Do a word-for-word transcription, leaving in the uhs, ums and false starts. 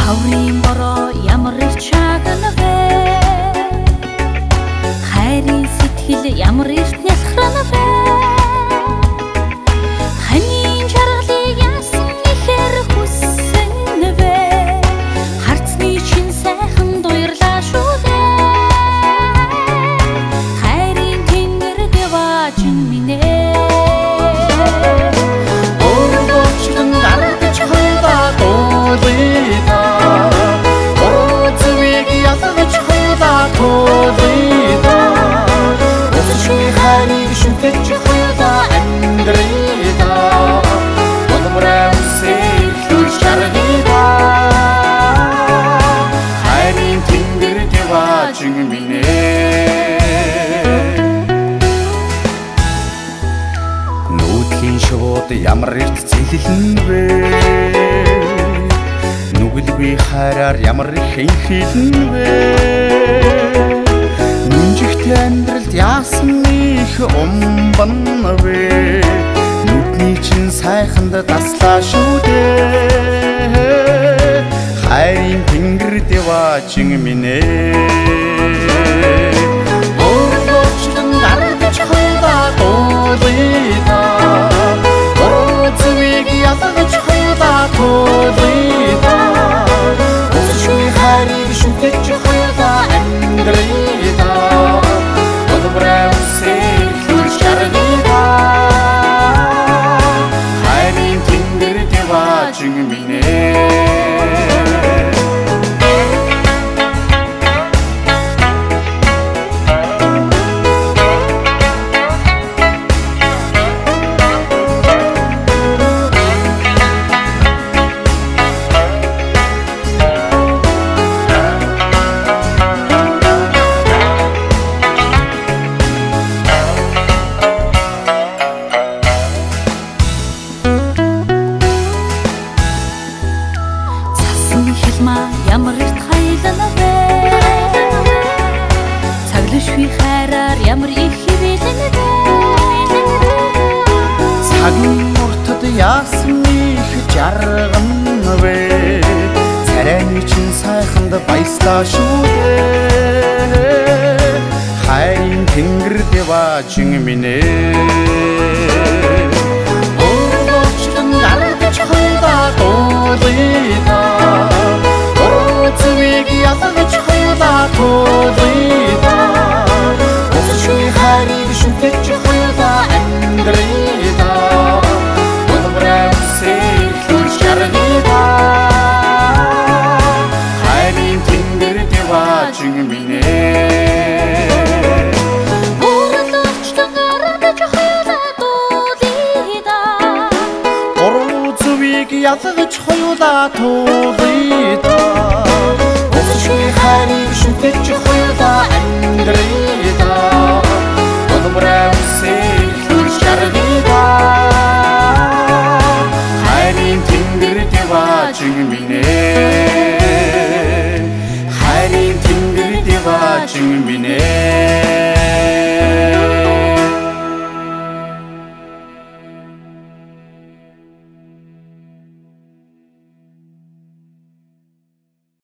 Хаврын бороо ямар их чагна вэ? Хайрын сэтгэл ямар их нялхрана вэ? Ханийн жаргалыг яасан ихэр хүссэн вэ? Харцны чин сайхан дуярлаа шүү дээ. Хайрын тэнгэр дэваажин минь ээ. Өөрөөр гаргаж хойда дуулыда. Орцвиг ялгаж хойда дуулыда. Өсчи хайрыг шүтэж хойда амьдрыда. Одмраа үсэл дүр шаргыда. Хайрын тэнгэр дэваажин минь ээ. Нүүдлийн шууд ямар эрт цэлэлэн вэ? Нүгэлгүй хайраар ямар их хинхилэн вэ? Нүнжигтэй амьдралд яасан их умбан вэ? Нүдний чин сайханд таслаа шүү дээ. Хайрын тэнгэр дэваажин минь ээ. Өөрөөр гаргаж хойда дуулыда. Орцвиг ялгаж хойда дуулыда. Өсчи хайрыг шүтэж хойда амьдрыда. Одмраа үсэл дүр шаргыда. Хайрын тэнгэр дэваажин минь ээ. Ямар их хайлана вэ? Цаглшгүй хайраар ямар их хивэлэн вэ? Цагийн уртад яасан их жарган вэ? Царайны чин сайханд баяслаа шүү дээ. Хайрын тэнгэр дэваажин минь ээ. Өөрөөр гаргаж хойда дуулыда. Орцвиг ялгаж хойда дуулыда. Өсчи хайрыг шүтэж хойда амьдрыда. Одмраа үсэл дүр шаргыда. Хайрын тэнгэр дэваажин минь ээ. Өөрөөр гаргаж хойда дуулыда. Орцвиг ялгаж хойда дуулыда. Өсчи хайрыг шүтэж хойда амьдрыда. Одмраа үсэл дүр шаргыда. Хайрын тэнгэр дэваажин минь ээ. Хайрын тэнгэр дэваажин минь ээ.